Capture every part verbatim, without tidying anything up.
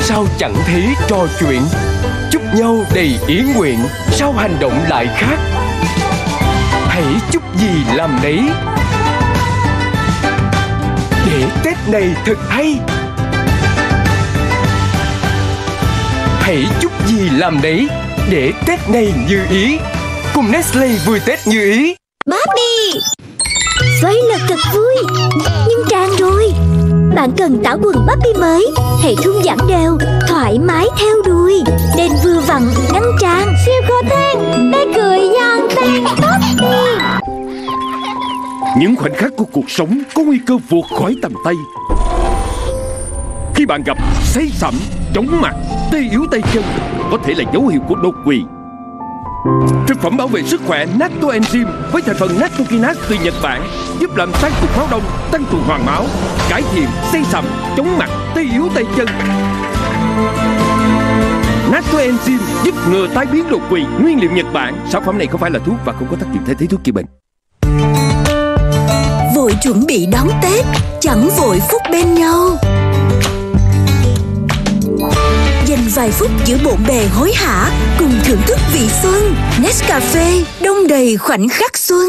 sao chẳng thấy trò chuyện, chúc nhau đầy ý nguyện, sao hành động lại khác. Hãy chúc gì làm nấy, để Tết này thật hay. Hãy chúc gì làm nấy, để Tết này như ý. Cùng Nestle vui Tết như ý. Barbie, xoay lật thật vui, nhưng tràn rồi. Bạn cần tả quần Barbie mới, hệ thun giãn đều, thoải mái theo đuôi, đen vừa vặn ngăn tràn. Siêu khô than, bé cười giòn tan Barbie. Những khoảnh khắc của cuộc sống có nguy cơ vụt khỏi tầm tay. Khi bạn gặp say sẩm, chóng mặt, tê yếu tay chân, có thể là dấu hiệu của đột quỵ. Thực phẩm bảo vệ sức khỏe Natto Enzyme với thành phần nattokinase từ Nhật Bản giúp làm tan cục máu đông, tăng tuần hoàn máu, cải thiện say sẩm, chóng mặt, tê yếu tay chân. Natto Enzyme giúp ngừa tai biến đột quỵ, nguyên liệu Nhật Bản. Sản phẩm này không phải là thuốc và không có tác dụng thay thế thuốc chữa bệnh. Vội chuẩn bị đón Tết, chẳng vội phút bên nhau. Dành vài phút giữa bộn bề hối hả, cùng thưởng thức vị xuân. Nescafe đông đầy khoảnh khắc xuân.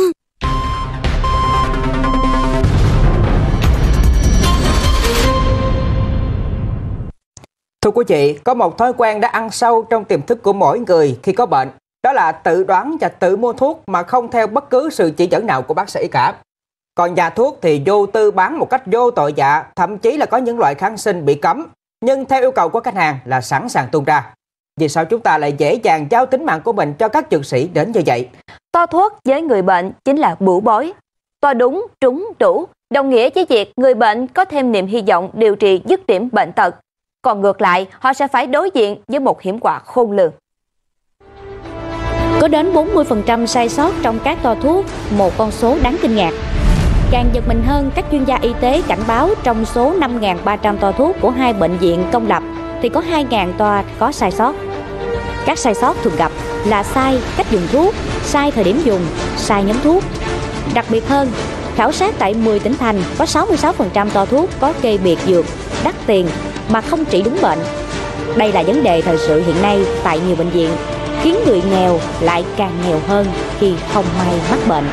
Thưa quý vị, có một thói quen đã ăn sâu trong tiềm thức của mỗi người khi có bệnh. Đó là tự đoán và tự mua thuốc mà không theo bất cứ sự chỉ dẫn nào của bác sĩ cả. Còn nhà thuốc thì vô tư bán một cách vô tội vạ, thậm chí là có những loại kháng sinh bị cấm, nhưng theo yêu cầu của khách hàng là sẵn sàng tung ra. Vì sao chúng ta lại dễ dàng giao tính mạng của mình cho các dược sĩ đến như vậy? To thuốc với người bệnh chính là bửu bối. To đúng, trúng, đủ, đồng nghĩa với việc người bệnh có thêm niềm hy vọng điều trị dứt điểm bệnh tật. Còn ngược lại, họ sẽ phải đối diện với một hiểm họa khôn lường. Có đến bốn mươi phần trăm sai sót trong các toa thuốc, một con số đáng kinh ngạc. Càng giật mình hơn, các chuyên gia y tế cảnh báo trong số năm nghìn ba trăm toa thuốc của hai bệnh viện công lập thì có hai nghìn toa có sai sót. Các sai sót thường gặp là sai cách dùng thuốc, sai thời điểm dùng, sai nhóm thuốc. Đặc biệt hơn, khảo sát tại mười tỉnh thành có sáu mươi sáu phần trăm toa thuốc có kê biệt dược đắt tiền mà không trị đúng bệnh. Đây là vấn đề thời sự hiện nay tại nhiều bệnh viện, khiến người nghèo lại càng nghèo hơn khi không may mắc bệnh.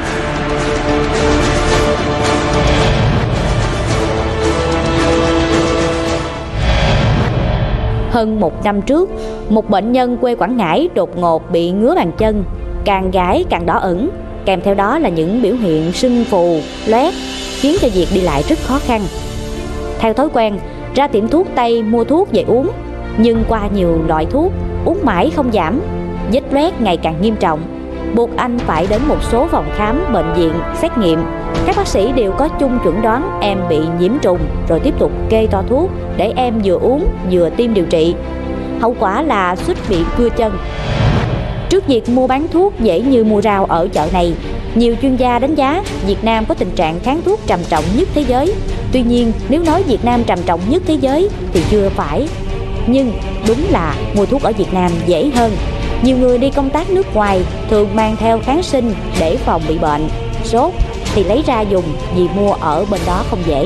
Hơn một năm trước, một bệnh nhân quê Quảng Ngãi đột ngột bị ngứa bàn chân, càng gãi càng đỏ ửng, kèm theo đó là những biểu hiện sưng phù, loét, khiến cho việc đi lại rất khó khăn. Theo thói quen, ra tiệm thuốc Tây mua thuốc về uống, nhưng qua nhiều loại thuốc, uống mãi không giảm, vết loét ngày càng nghiêm trọng, buộc anh phải đến một số phòng khám, bệnh viện, xét nghiệm. Các bác sĩ đều có chung chuẩn đoán em bị nhiễm trùng, rồi tiếp tục kê toa thuốc để em vừa uống vừa tiêm điều trị. Hậu quả là suýt bị cưa chân. Trước việc mua bán thuốc dễ như mua rau ở chợ này, nhiều chuyên gia đánh giá Việt Nam có tình trạng kháng thuốc trầm trọng nhất thế giới. Tuy nhiên, nếu nói Việt Nam trầm trọng nhất thế giới thì chưa phải. Nhưng đúng là mua thuốc ở Việt Nam dễ hơn. Nhiều người đi công tác nước ngoài thường mang theo kháng sinh để phòng bị bệnh, sốt thì lấy ra dùng vì mua ở bên đó không dễ.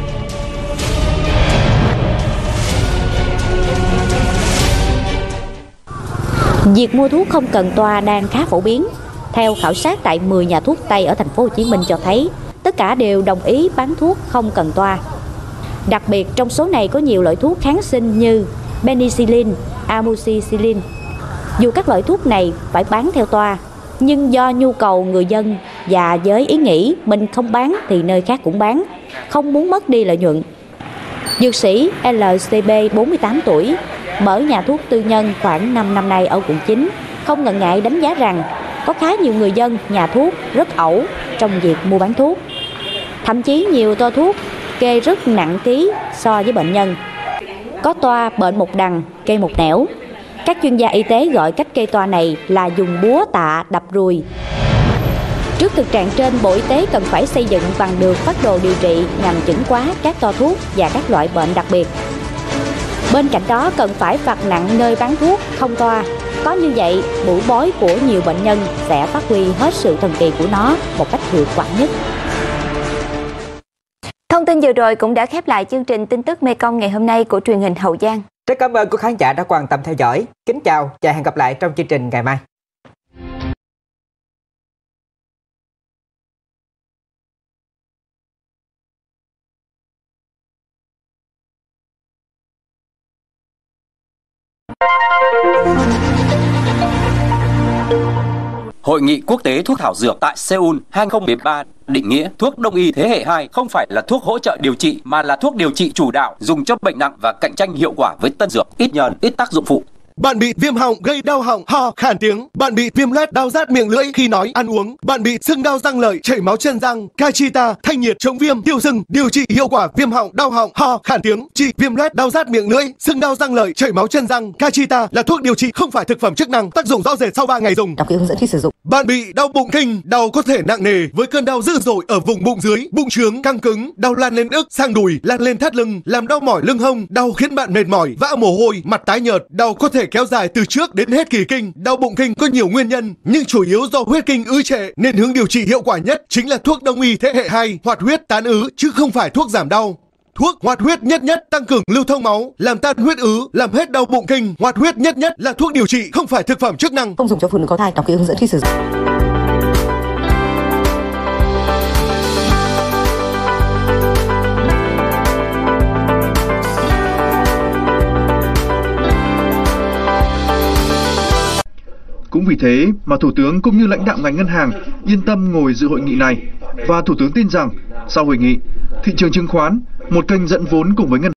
Việc mua thuốc không cần toa đang khá phổ biến. Theo khảo sát tại mười nhà thuốc Tây ở thành phố Hồ Chí Minh cho thấy, tất cả đều đồng ý bán thuốc không cần toa. Đặc biệt trong số này có nhiều loại thuốc kháng sinh như penicillin, amoxicillin. Dù các loại thuốc này phải bán theo toa, nhưng do nhu cầu người dân và với ý nghĩ mình không bán thì nơi khác cũng bán, không muốn mất đi lợi nhuận. Dược sĩ lờ xê bê bốn mươi tám tuổi, mở nhà thuốc tư nhân khoảng năm năm nay ở quận chín, không ngần ngại đánh giá rằng có khá nhiều người dân, nhà thuốc rất ẩu trong việc mua bán thuốc. Thậm chí nhiều toa thuốc kê rất nặng ký so với bệnh nhân. Có toa bệnh một đằng, kê một nẻo. Các chuyên gia y tế gọi cách kê toa này là dùng búa tạ đập ruồi. Trước thực trạng trên, Bộ Y tế cần phải xây dựng bằng được phác đồ điều trị nhằm chẩn hóa các toa thuốc và các loại bệnh đặc biệt. Bên cạnh đó cần phải phạt nặng nơi bán thuốc không toa. Có như vậy, bủi bối của nhiều bệnh nhân sẽ phát huy hết sự thần kỳ của nó một cách hiệu quả nhất. Thông tin vừa rồi cũng đã khép lại chương trình tin tức Mekong ngày hôm nay của truyền hình Hậu Giang. Rất cảm ơn quý khán giả đã quan tâm theo dõi. Kính chào và hẹn gặp lại trong chương trình ngày mai. Hội nghị quốc tế thuốc thảo dược tại Seoul hai không một ba định nghĩa thuốc đông y thế hệ hai không phải là thuốc hỗ trợ điều trị mà là thuốc điều trị chủ đạo dùng cho bệnh nặng và cạnh tranh hiệu quả với tân dược, ít nhờn, ít tác dụng phụ. Bạn bị viêm họng gây đau họng, ho, khàn tiếng. Bạn bị viêm loét, đau rát miệng lưỡi khi nói, ăn uống. Bạn bị sưng đau răng lợi, chảy máu chân răng. Kachita, thanh nhiệt, chống viêm, tiêu sưng, điều trị hiệu quả viêm họng, đau họng, ho, khàn tiếng. Trị viêm loét, đau rát miệng lưỡi, sưng đau răng lợi, chảy máu chân răng. Kachita là thuốc điều trị không phải thực phẩm chức năng, tác dụng rõ rệt sau ba ngày dùng. Đọc kỹ hướng dẫn khi sử dụng. Bạn bị đau bụng kinh, đau có thể nặng nề với cơn đau dữ dội ở vùng bụng dưới, bụng trướng, căng cứng, đau lan lên ức, sang đùi, lan lên thắt lưng, làm đau mỏi lưng hông, đau khiến bạn mệt mỏi, vã mồ hôi, mặt tái nhợt, đau có thể kéo dài từ trước đến hết kỳ kinh. Đau bụng kinh có nhiều nguyên nhân, nhưng chủ yếu do huyết kinh ứ trệ nên hướng điều trị hiệu quả nhất chính là thuốc đông y thế hệ hai, hoạt huyết tán ứ chứ không phải thuốc giảm đau. Thuốc hoạt huyết nhất nhất tăng cường lưu thông máu, làm tan huyết ứ, làm hết đau bụng kinh. Hoạt huyết nhất nhất là thuốc điều trị không phải thực phẩm chức năng. Không dùng cho phụ nữ có thai, đọc kỹ hướng dẫn khi sử dụng. Cũng vì thế mà Thủ tướng cũng như lãnh đạo ngành ngân hàng yên tâm ngồi dự hội nghị này, và Thủ tướng tin rằng sau hội nghị, thị trường chứng khoán, một kênh dẫn vốn cùng với ngân